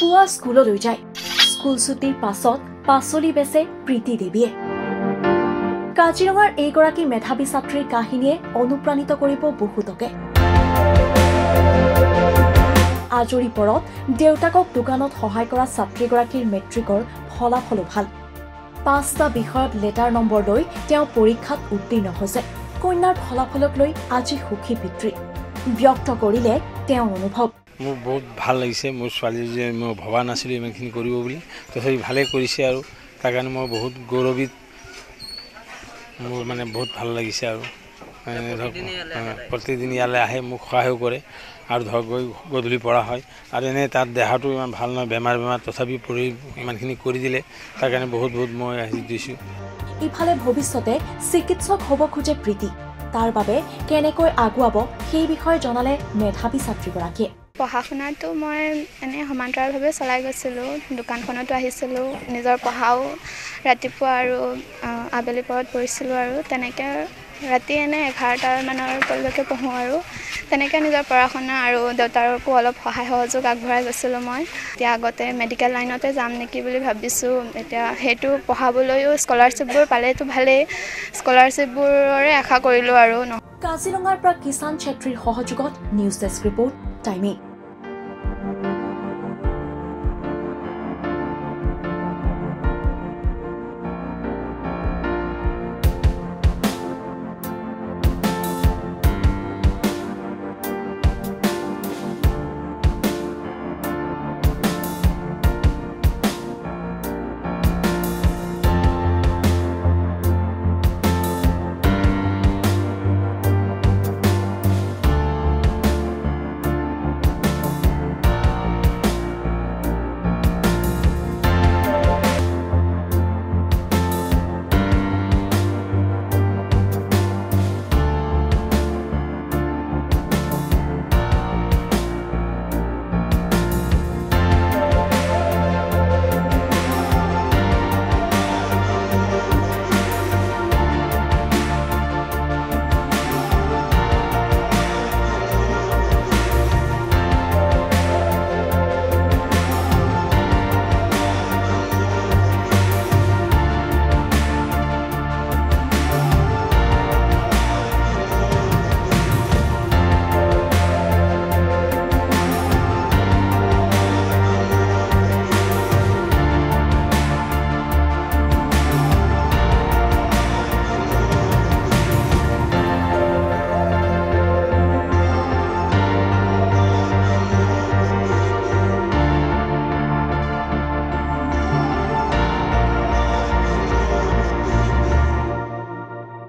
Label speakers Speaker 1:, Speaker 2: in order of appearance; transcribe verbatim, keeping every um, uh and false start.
Speaker 1: পুৱা স্কুললৈ যায় স্কুল ছুটিৰ পাছত পাচলি বেচে প্ৰীতি দেৱীয়ে কাজিৰঙাৰ এইগৰাকী মেধাৱী ছাত্ৰীৰ কাহিনীয়ে অনুপ্ৰাণিত কৰিব বহুতকে আজৰি পৰত দেউতাকক দোকানত সহায় কৰা ছাত্ৰীগৰাকীৰ মেট্ৰিকৰ ফলাফলো ভাল পাঁচটা বিষয়ত লেটাৰ নম্বৰ লৈ তেওঁ পৰীক্ষাত উত্তীৰ্ণ হৈছে কন্যাৰ ফলাফলক লৈ আজি সুখী পিতৃ ব্যক্ত কৰিলে তেওঁ অনুভৱ
Speaker 2: মোৰ বহুত ভাল লাগিছে মোৰ ছোৱালী যে মই ভবা নাছিলো ইমানখিনি কৰিব বুলি তথাপি ভালে কৰিছে আৰু তাৰ কাৰণে মই বহুত গৌৰৱিত মোৰ মানে বহুত ভাল লাগিছে আৰু প্ৰতিদিন ইয়ালৈ আহে মোক সহায় কৰে আৰু ধৰক গৈ গধূলি পঢ়া হয় আৰু এনে তাত দেহাটো ইমান ভাল নহয় বেমাৰ বেমাৰ তথাপি পঢ়ি ইমানখিনি কৰি দিলে তাৰ কাৰণে বহুত বহুত মই আহি দিছোঁ
Speaker 1: ইফালে ভৱিষ্যতে চিকিৎসক হ'ব খোজে প্ৰীতি তাৰ বাবে কেনেকৈ আগুৱাব সেই বিষয়ে জনালে মেধাৱী ছাত্ৰীগৰাকীয়ে
Speaker 3: পঢ়া শুনাটো মই এনে সমান্তৰালভাৱে চলাই গৈছিলোঁ দোকানখনতো আহিছিলোঁ নিজৰ পঢ়াও ৰাতিপুৱা আৰু আবেলি পৰত পঢ়িছিলোঁ আৰু তেনেকৈ ৰাতি এনে এঘাৰটা মানৰ পৰলৈকে পঢ়োঁ আৰু তেনেকৈ নিজৰ পঢ়া শুনা আৰু দেউতাৰকো অলপ সহায় সহযোগ আগবঢ়াই গৈছিলোঁ মই এতিয়া আগতে মেডিকেল লাইনতে যাম নেকি বুলি ভাবিছোঁ এতিয়া সেইটো পঢ়াবলৈও স্কলাৰশ্বিপবোৰ পালেতো ভালেই স্কলাৰশ্বিপবোৰৰে আশা কৰিলোঁ আৰু
Speaker 1: কাজিৰঙাৰ পৰা কিষাণ চেত্ৰীৰ সহযোগত নিউজ ডেস্ক ৰিপৰ্ট টাইমে